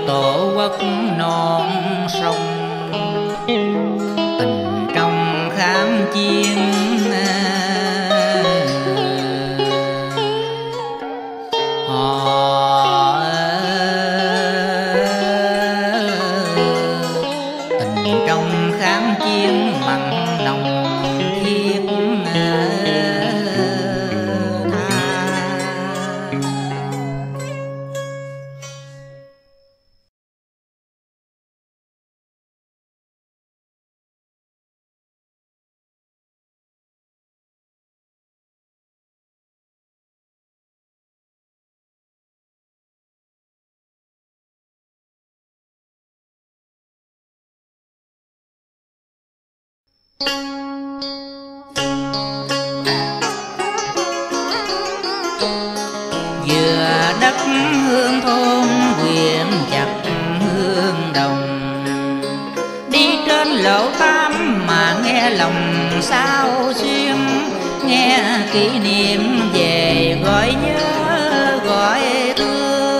tổ quốc non sông. Tình trong kháng chiến họ, tình trong kháng chiến mặn nồng thiết tha. Vừa đất hương thôn quyện chặt hương đồng, đi trên lộ tám mà nghe lòng sao xuyên, nghe kỷ niệm về gọi nhớ gọi thương.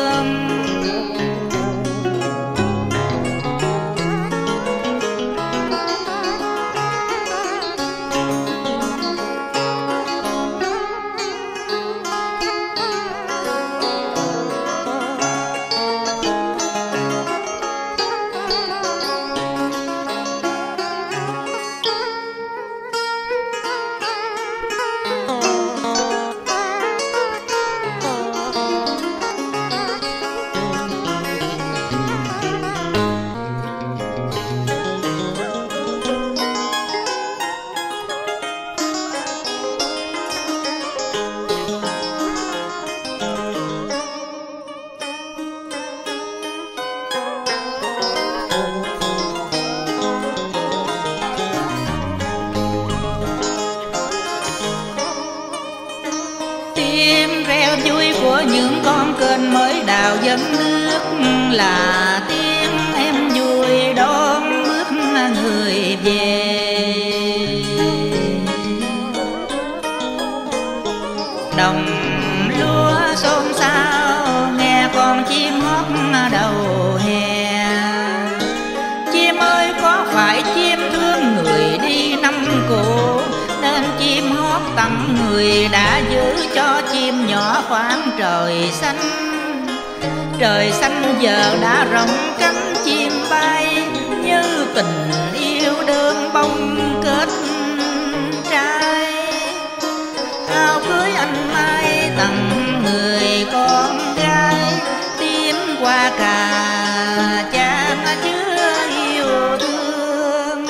Tiếng reo vui của những con kênh mới đào dẫn nước, là tiếng em vui đón bước người về. Đồng lúa xôn xao nghe con chim hót đầu hè. Chim ơi có phải chim thương người đi năm cũ, nên chim hót tặng người đã giữ cho chim nhỏ khoảng trời xanh. Trời xanh giờ đã rộng cánh chim bay, như tình yêu đơn bông kết trai. Áo cưới anh mai tặng người con gái, tiến qua cả cha chứa yêu thương.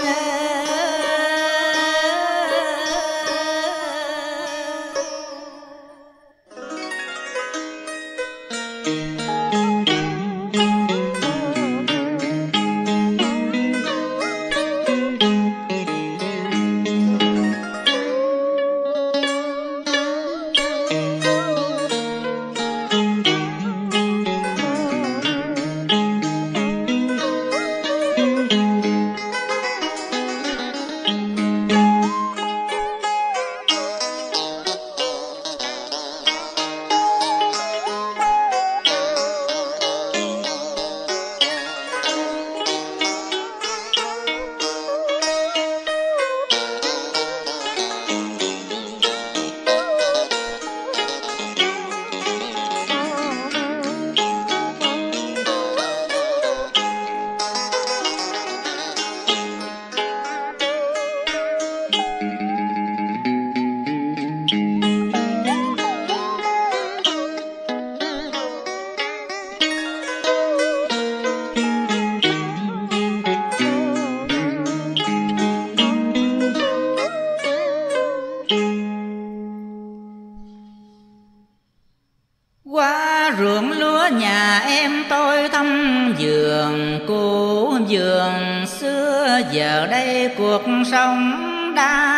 Qua ruộng lúa nhà em tôi thăm vườn cũ vườn xưa, giờ đây cuộc sống đã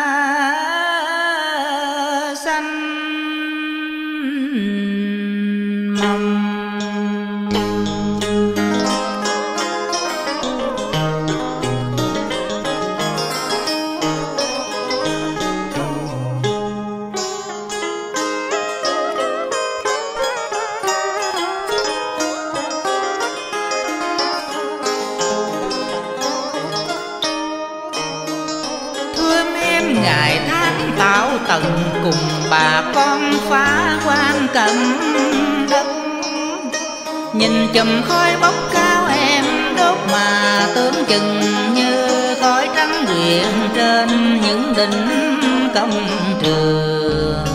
xanh mầm. tận cùng bà con phá quan cầm đất. Nhìn chùm khói bốc cao em đốt mà tướng chừng như khói trắng ruyện trên những đỉnh công trường.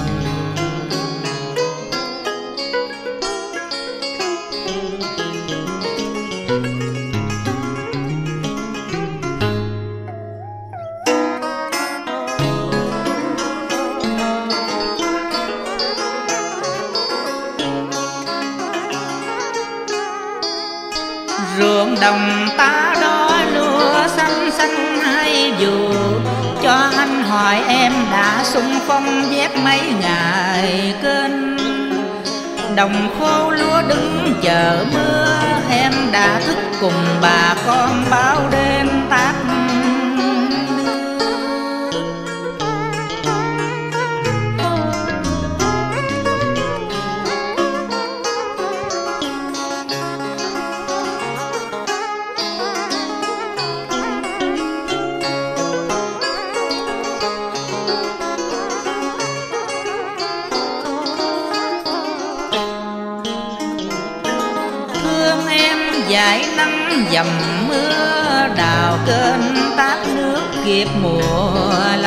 Ruộng đồng ta đó lúa xanh xanh hai dù, cho anh hỏi em đã xung phong vét mấy ngày kênh. Đồng khô lúa đứng chờ mưa, em đã thức cùng bà con bao đêm tác dải nắng dầm mưa, đào kênh tát nước kịp mùa